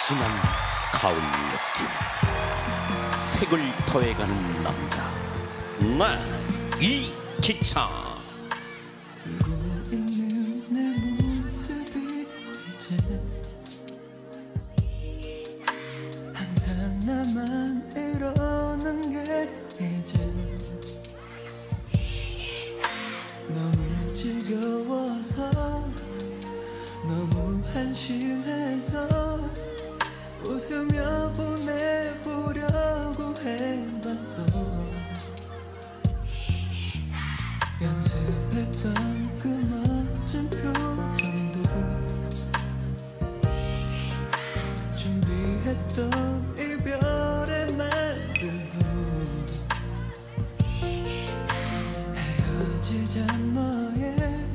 진한 가을 느낌, 색을 더해가는 남자, 나 이기찬. 울고 있는 내 모습이 이제 항상 나만 이러는 게 이제 너무 지겨워서, 너무 한심해서 웃으며 보내보려고 해봤어. 연습했던 그 멋진 표정도, 준비했던 이별의 말들도, 헤어지자 너의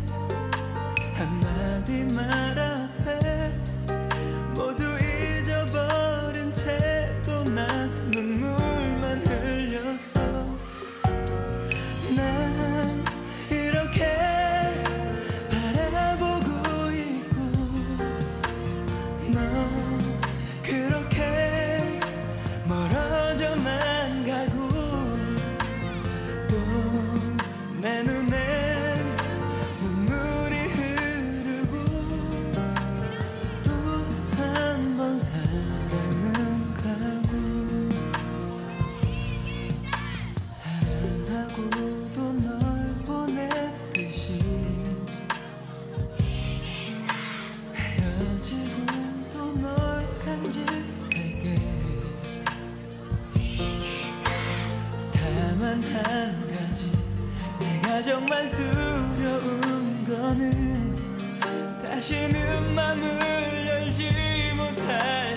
한마디 말 앞에 모두 잊어버린 채도 난 눈물만 흘렸어. 난 이렇게 바라보고 있고, 너 그렇게 멀어져만 가고, 또 내 눈엔 눈물이 흐르고, 또 한 번 사랑은 가고, 사랑하고도 널 보냈듯이 헤어지고도 널 간직하게. 다만 한 가지, 내가 정말 두려운 거는 다시는 맘을 열지 못할